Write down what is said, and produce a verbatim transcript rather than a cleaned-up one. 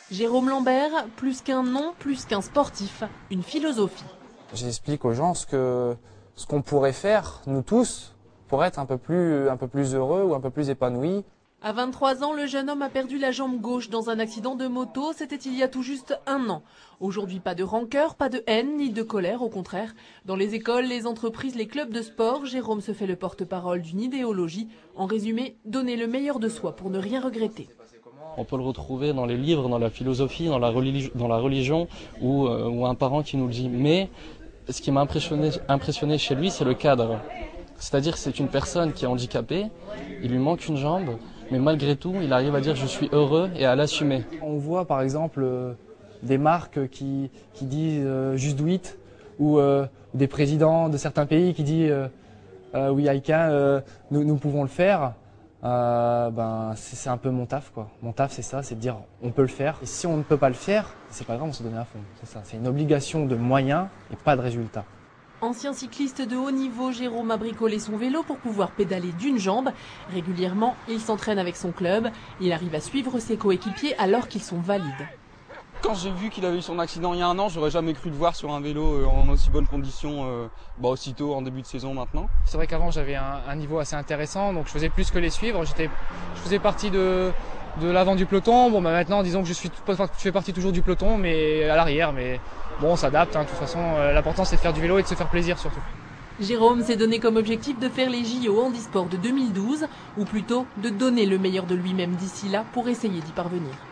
Jérôme Lambert, plus qu'un nom, plus qu'un sportif, une philosophie. J'explique aux gens ce que ce qu'on pourrait faire, nous tous, pour être un peu plus, un peu plus heureux ou un peu plus épanouis. À vingt-trois ans, le jeune homme a perdu la jambe gauche dans un accident de moto. C'était il y a tout juste un an. Aujourd'hui, pas de rancœur, pas de haine, ni de colère, au contraire. Dans les écoles, les entreprises, les clubs de sport, Jérôme se fait le porte-parole d'une idéologie. En résumé, donner le meilleur de soi pour ne rien regretter. On peut le retrouver dans les livres, dans la philosophie, dans la, religi dans la religion, ou, euh, ou un parent qui nous le dit. Mais ce qui m'a impressionné, impressionné chez lui, c'est le cadre. C'est-à-dire que c'est une personne qui est handicapée, il lui manque une jambe, mais malgré tout, il arrive à dire je suis heureux et à l'assumer. On voit par exemple euh, des marques qui, qui disent euh, just do it, ou euh, des présidents de certains pays qui disent euh, euh, oui I can, euh, nous, nous pouvons le faire. Euh, ben, c'est un peu mon taf quoi. Mon taf c'est ça, c'est de dire on peut le faire. Et si on ne peut pas le faire, c'est pas grave, on se donne à fond. C'est ça, c'est une obligation de moyens et pas de résultats. Ancien cycliste de haut niveau, Jérôme a bricolé son vélo pour pouvoir pédaler d'une jambe. Régulièrement, il s'entraîne avec son club. Il arrive à suivre ses coéquipiers alors qu'ils sont valides. Quand j'ai vu qu'il avait eu son accident il y a un an, j'aurais jamais cru le voir sur un vélo en aussi bonne condition, euh, bah aussitôt en début de saison maintenant. C'est vrai qu'avant j'avais un, un niveau assez intéressant, donc je faisais plus que les suivre. J'étais, je faisais partie de, de l'avant du peloton. Bon, bah maintenant disons que je, suis, je fais partie toujours du peloton, mais à l'arrière. Mais bon, on s'adapte. Hein, de toute façon, euh, l'important c'est de faire du vélo et de se faire plaisir surtout. Jérôme s'est donné comme objectif de faire les J O handisport de deux mille douze, ou plutôt de donner le meilleur de lui-même d'ici là pour essayer d'y parvenir.